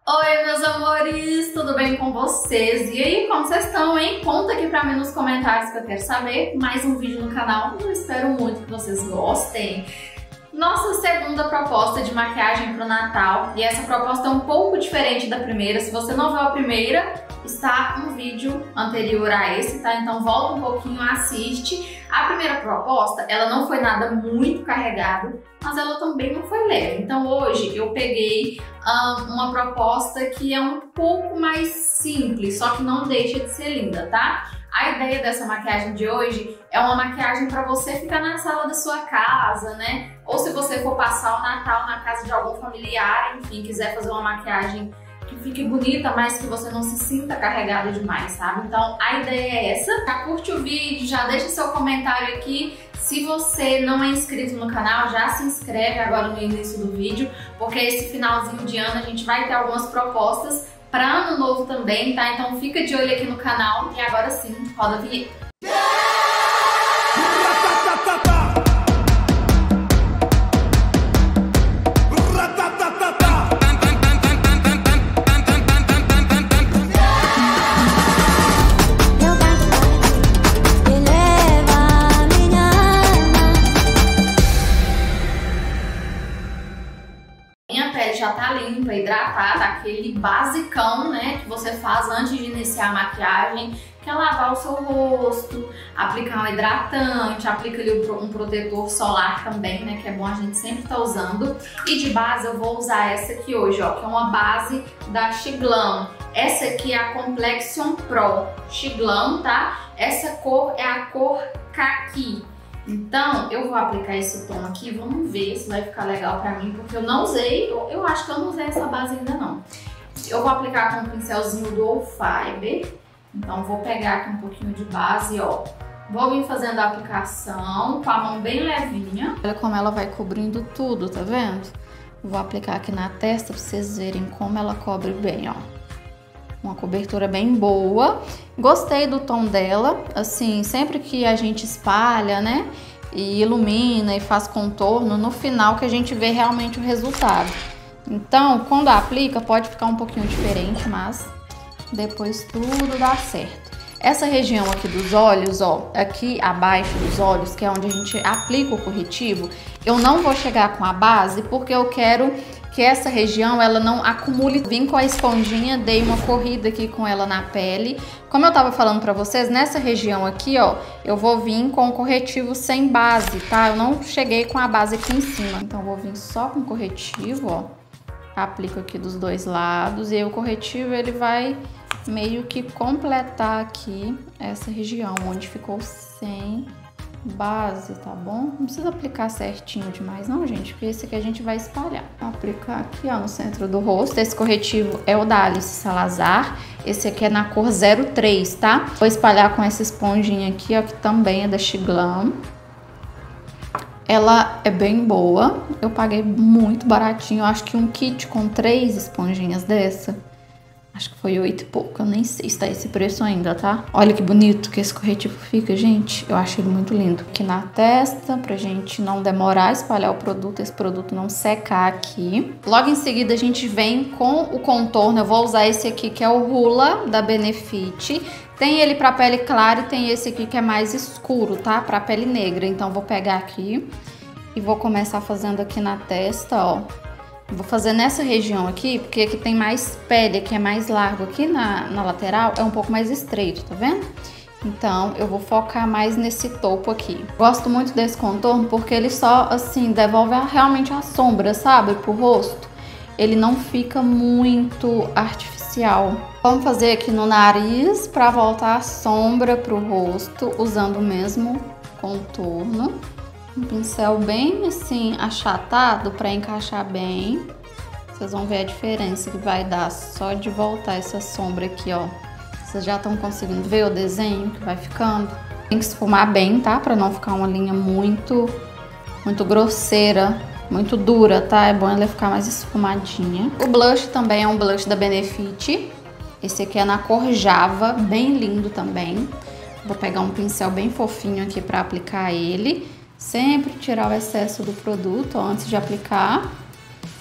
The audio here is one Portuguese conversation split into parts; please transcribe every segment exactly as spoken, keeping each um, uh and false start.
Oi, meus amores, tudo bem com vocês? E aí, como vocês estão, hein? Conta aqui pra mim nos comentários que eu quero saber. Mais um vídeo no canal, eu espero muito que vocês gostem. Nossa segunda proposta de maquiagem pro Natal, e essa proposta é um pouco diferente da primeira. Se você não viu a primeira, está um vídeo anterior a esse, tá? Então volta um pouquinho, assiste. A primeira proposta, ela não foi nada muito carregado, mas ela também não foi leve. Então hoje eu peguei um, uma proposta que é um pouco mais simples, só que não deixa de ser linda, tá? A ideia dessa maquiagem de hoje é uma maquiagem para você ficar na sala da sua casa, né? Ou se você for passar o Natal na casa de algum familiar, enfim, quiser fazer uma maquiagem que fique bonita, mas que você não se sinta carregado demais, sabe? Então a ideia é essa. Já curte o vídeo, já deixa seu comentário aqui. Se você não é inscrito no canal, já se inscreve agora no início do vídeo, porque esse finalzinho de ano a gente vai ter algumas propostas para ano novo também, tá? Então fica de olho aqui no canal e agora sim, roda a vinheta. Já tá limpa, hidratada, aquele basicão, né, que você faz antes de iniciar a maquiagem, que é lavar o seu rosto, aplicar um hidratante, aplica ali um protetor solar também, né, que é bom a gente sempre tá usando. E de base eu vou usar essa aqui hoje, ó, que é uma base da Xiglam. Essa aqui é a Complexion Pro Xiglam, tá? Essa cor é a cor Caqui. Então, eu vou aplicar esse tom aqui, vamos ver se vai ficar legal pra mim, porque eu não usei, eu, eu acho que eu não usei essa base ainda não. Eu vou aplicar com um pincelzinho do All Fiber, então vou pegar aqui um pouquinho de base, ó. Vou vir fazendo a aplicação com a mão bem levinha. Olha como ela vai cobrindo tudo, tá vendo? Vou aplicar aqui na testa pra vocês verem como ela cobre bem, ó. Uma cobertura bem boa. Gostei do tom dela, assim, sempre que a gente espalha, né, e ilumina e faz contorno, no final que a gente vê realmente o resultado. Então, quando aplica, pode ficar um pouquinho diferente, mas depois tudo dá certo. Essa região aqui dos olhos, ó, aqui abaixo dos olhos, que é onde a gente aplica o corretivo, eu não vou chegar com a base porque eu quero que essa região ela não acumule. Vim com a esponjinha, dei uma corrida aqui com ela na pele. Como eu tava falando pra vocês, nessa região aqui, ó, eu vou vir com o corretivo sem base, tá? Eu não cheguei com a base aqui em cima. Então eu vou vir só com o corretivo, ó. Aplico aqui dos dois lados e aí o corretivo ele vai meio que completar aqui essa região onde ficou sem base, tá bom? Não precisa aplicar certinho demais não, gente, porque esse aqui a gente vai espalhar. Vou aplicar aqui, ó, no centro do rosto. Esse corretivo é o da Alice Salazar. Esse aqui é na cor zero três, tá? Vou espalhar com essa esponjinha aqui, ó, que também é da Xiglam. Ela é bem boa. Eu paguei muito baratinho. Eu acho que um kit com três esponjinhas dessa, acho que foi oito e pouco, eu nem sei se tá esse preço ainda, tá? Olha que bonito que esse corretivo fica, gente. Eu achei ele muito lindo. Aqui na testa, pra gente não demorar a espalhar o produto, esse produto não secar aqui. Logo em seguida a gente vem com o contorno. Eu vou usar esse aqui que é o Hoola da Benefit. Tem ele pra pele clara e tem esse aqui que é mais escuro, tá? Pra pele negra. Então vou pegar aqui e vou começar fazendo aqui na testa, ó. Vou fazer nessa região aqui, porque aqui tem mais pele, aqui é mais largo. Aqui na, na lateral é um pouco mais estreito, tá vendo? Então, eu vou focar mais nesse topo aqui. Gosto muito desse contorno porque ele só, assim, devolve realmente a sombra, sabe? Pro rosto. Ele não fica muito artificial. Vamos fazer aqui no nariz pra voltar a sombra pro rosto, usando o mesmo contorno. Um pincel bem assim achatado para encaixar bem. Vocês vão ver a diferença que vai dar só de voltar essa sombra aqui, ó. Vocês já estão conseguindo ver o desenho que vai ficando? Tem que esfumar bem, tá? Para não ficar uma linha muito, muito grosseira, muito dura, tá? É bom ela ficar mais esfumadinha. O blush também é um blush da Benefit. Esse aqui é na cor Java, bem lindo também. Vou pegar um pincel bem fofinho aqui para aplicar ele. Sempre tirar o excesso do produto ó, antes de aplicar.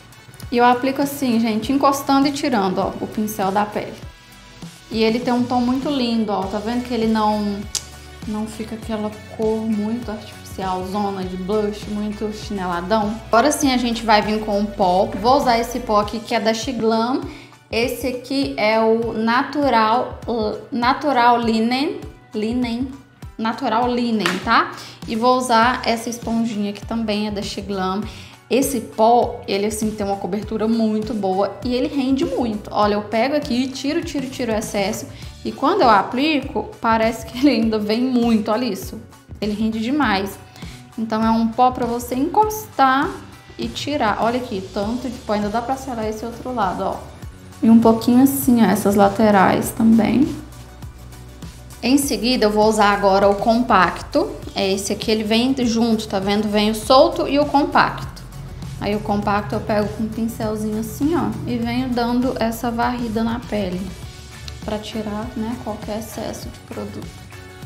E eu aplico assim, gente, encostando e tirando, ó, o pincel da pele. E ele tem um tom muito lindo, ó, tá vendo que ele não, não fica aquela cor muito artificial, zona de blush, muito chineladão. Agora sim a gente vai vir com o pó. Vou usar esse pó aqui que é da Shiglam. Esse aqui é o Natural, Natural Linen, Linen, Natural Linen, tá? E vou usar essa esponjinha que também é da Shiglam. Esse pó, ele assim tem uma cobertura muito boa e ele rende muito. Olha, eu pego aqui, tiro, tiro, tiro o excesso e quando eu aplico, parece que ele ainda vem muito, olha isso. Ele rende demais. Então é um pó pra você encostar e tirar. Olha aqui, tanto de pó, ainda dá pra selar esse outro lado, ó. E um pouquinho assim, ó, essas laterais também. Em seguida, eu vou usar agora o compacto. É esse aqui, ele vem junto, tá vendo? Vem o solto e o compacto. Aí o compacto eu pego com um pincelzinho assim, ó, e venho dando essa varrida na pele. Pra tirar, né, qualquer excesso de produto.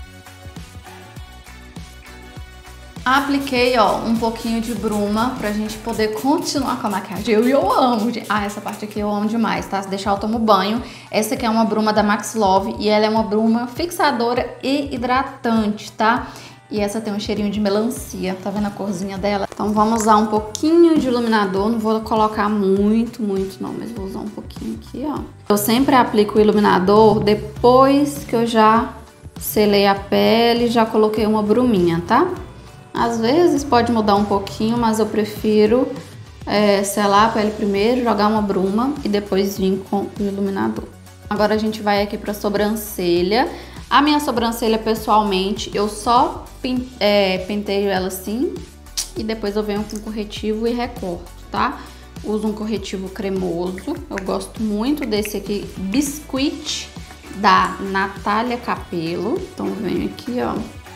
Apliquei, ó, um pouquinho de bruma pra gente poder continuar com a maquiagem. Eu, eu amo. De... Ah, essa parte aqui eu amo demais, tá? Se deixar eu tomo banho. Essa aqui é uma bruma da Max Love e ela é uma bruma fixadora e hidratante, tá? E essa tem um cheirinho de melancia, tá vendo a corzinha dela? Então vamos usar um pouquinho de iluminador, não vou colocar muito, muito não, mas vou usar um pouquinho aqui, ó. Eu sempre aplico o iluminador depois que eu já selei a pele, já coloquei uma bruminha, tá? Às vezes pode mudar um pouquinho, mas eu prefiro é, selar a pele primeiro, jogar uma bruma e depois vir com o iluminador. Agora a gente vai aqui pra sobrancelha. A minha sobrancelha, pessoalmente, eu só é, penteio ela assim e depois eu venho com corretivo e recorto, tá? Uso um corretivo cremoso, eu gosto muito desse aqui, Biscuit, da Natália Capello. Então venho aqui, ó.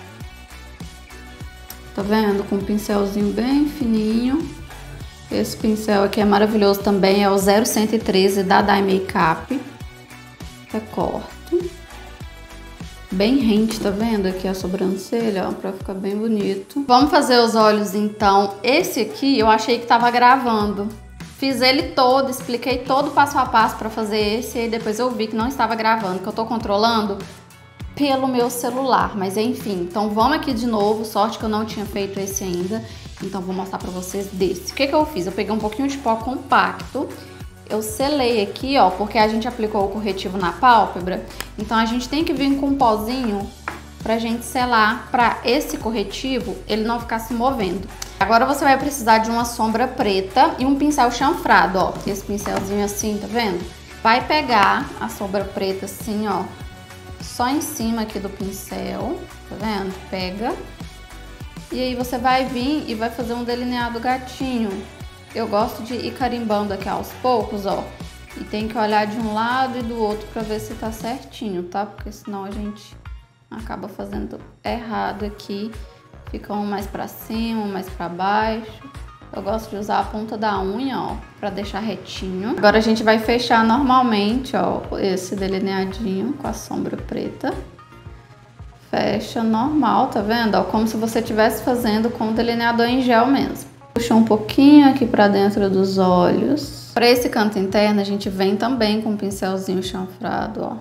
Tá vendo? Com um pincelzinho bem fininho. Esse pincel aqui é maravilhoso também, é o zero cento e treze da Dye Makeup. Recorto. Bem rente, tá vendo? Aqui a sobrancelha, ó, pra ficar bem bonito. Vamos fazer os olhos, então. Esse aqui eu achei que tava gravando. Fiz ele todo, expliquei todo passo a passo pra fazer esse, e depois eu vi que não estava gravando, que eu tô controlando pelo meu celular, mas enfim. Então vamos aqui de novo, sorte que eu não tinha feito esse ainda, então vou mostrar pra vocês desse. O que que eu fiz? Eu peguei um pouquinho de pó compacto, eu selei aqui, ó, porque a gente aplicou o corretivo na pálpebra, então a gente tem que vir com um pozinho pra gente selar, pra esse corretivo ele não ficar se movendo. Agora você vai precisar de uma sombra preta e um pincel chanfrado, ó, esse pincelzinho assim, tá vendo? Vai pegar a sombra preta assim, ó, só em cima aqui do pincel, tá vendo? Pega. E aí você vai vir e vai fazer um delineado gatinho. Eu gosto de ir carimbando aqui aos poucos, ó. E tem que olhar de um lado e do outro pra ver se tá certinho, tá? Porque senão a gente acaba fazendo errado aqui. Fica um mais pra cima, um mais pra baixo. Eu gosto de usar a ponta da unha, ó, pra deixar retinho. Agora a gente vai fechar normalmente, ó, esse delineadinho com a sombra preta. Fecha normal, tá vendo? Ó, como se você estivesse fazendo com o delineador em gel mesmo. Puxa um pouquinho aqui pra dentro dos olhos. Pra esse canto interno, a gente vem também com um pincelzinho chanfrado, ó.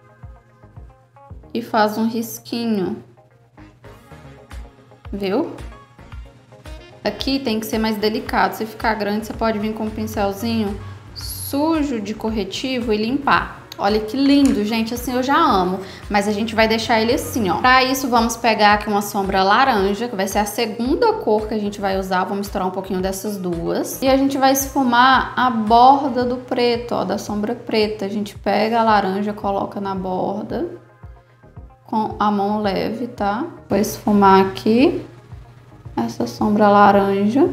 E faz um risquinho. Viu? Aqui tem que ser mais delicado, se ficar grande você pode vir com um pincelzinho sujo de corretivo e limpar. Olha que lindo, gente, assim eu já amo, mas a gente vai deixar ele assim, ó. Pra isso vamos pegar aqui uma sombra laranja, que vai ser a segunda cor que a gente vai usar, vou misturar um pouquinho dessas duas. E a gente vai esfumar a borda do preto, ó, da sombra preta. A gente pega a laranja, coloca na borda com a mão leve, tá? Vou esfumar aqui essa sombra laranja.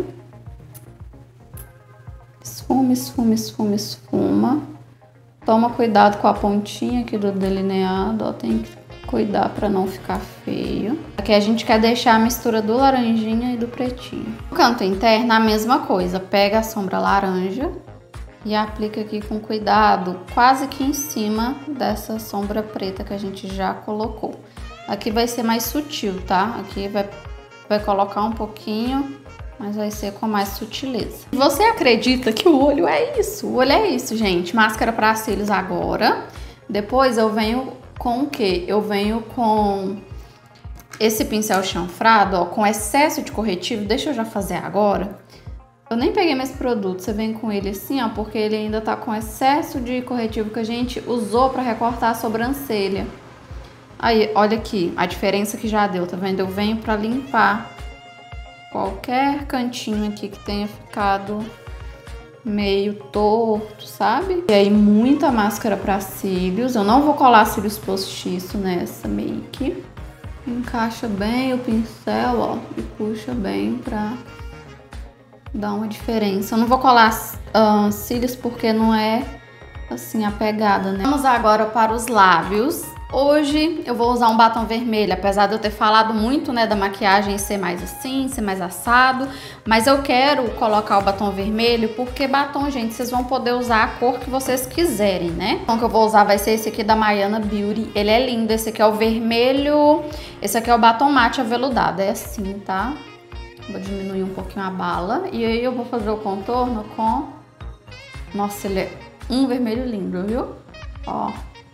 Esfuma, esfuma, esfuma, esfuma. Toma cuidado com a pontinha aqui do delineado, ó. Tem que cuidar pra não ficar feio. Aqui a gente quer deixar a mistura do laranjinha e do pretinho. No canto interno, a mesma coisa. Pega a sombra laranja e aplica aqui com cuidado, quase que em cima dessa sombra preta que a gente já colocou. Aqui vai ser mais sutil, tá? Aqui vai... Vai colocar um pouquinho mas vai ser com mais sutileza. Você acredita que o olho é isso? O olho é isso, gente. Máscara para cílios agora. Depois eu venho com o quê? Eu venho com esse pincel chanfrado, ó, com excesso de corretivo. Deixa eu já fazer agora. Eu nem peguei mais produto, você vem com ele assim, ó, porque ele ainda tá com excesso de corretivo que a gente usou pra recortar a sobrancelha. Aí, olha aqui, a diferença que já deu, tá vendo? Eu venho pra limpar qualquer cantinho aqui que tenha ficado meio torto, sabe? E aí, muita máscara pra cílios. Eu não vou colar cílios postiço nessa make. Encaixa bem o pincel, ó, e puxa bem pra dar uma diferença. Eu não vou colar uh, cílios porque não é assim a pegada, né? Vamos agora para os lábios. Hoje eu vou usar um batom vermelho, apesar de eu ter falado muito, né, da maquiagem ser mais assim, ser mais assado, mas eu quero colocar o batom vermelho porque batom, gente, vocês vão poder usar a cor que vocês quiserem, né? Então o que eu vou usar vai ser esse aqui da Mayana Beauty. Ele é lindo, esse aqui é o vermelho, esse aqui é o batom mate aveludado, é assim, tá? Vou diminuir um pouquinho a bala. E aí eu vou fazer o contorno com... Nossa, ele é um vermelho lindo, viu? Ó.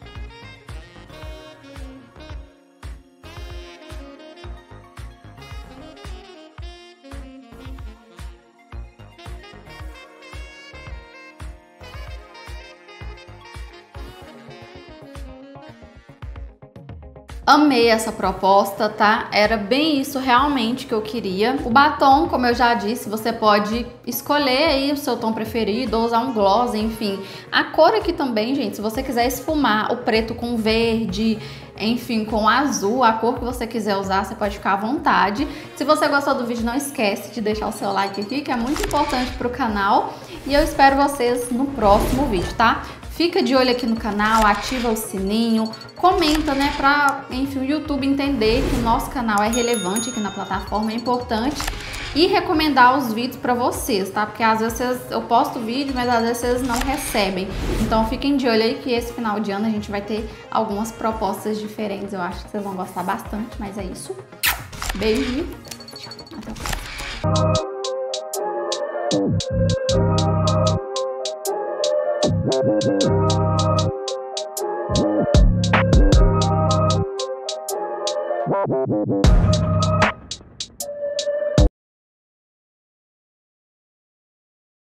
Amei essa proposta, tá? Era bem isso realmente que eu queria. O batom, como eu já disse, você pode escolher aí o seu tom preferido ou usar um gloss, enfim. A cor aqui também, gente, se você quiser esfumar o preto com verde, enfim, com azul, a cor que você quiser usar, você pode ficar à vontade. Se você gostou do vídeo, não esquece de deixar o seu like aqui, que é muito importante pro canal. E eu espero vocês no próximo vídeo, tá? Fica de olho aqui no canal, ativa o sininho, comenta, né, pra, enfim, o YouTube entender que o nosso canal é relevante aqui na plataforma, é importante, e recomendar os vídeos pra vocês, tá? Porque às vezes vocês, eu posto vídeo, mas às vezes vocês não recebem. Então fiquem de olho aí que esse final de ano a gente vai ter algumas propostas diferentes, eu acho que vocês vão gostar bastante, mas é isso. Beijo e tchau, até o próximo.